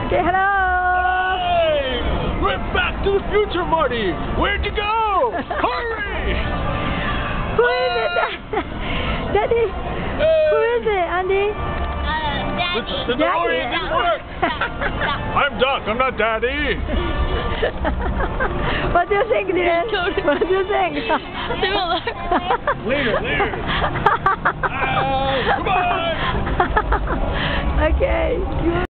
Say hello. Hey! We're back to the future, Marty. Where'd you go? Hurry! Who is it? Daddy? Who is it, Andy? The DeLorean didn't work. I'm Doc. I'm not Daddy. What do you think, dear? What do you think? Similar. Later. Come on. Okay.